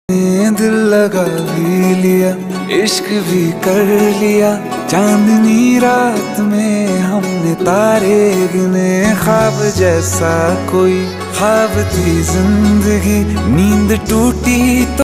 दिल लगा भी लिया, इश्क भी कर लिया, चांदनी रात में हमने तारे गिने। ख्वाब जैसा कोई ख्वाब थी जिंदगी, नींद टूटी तो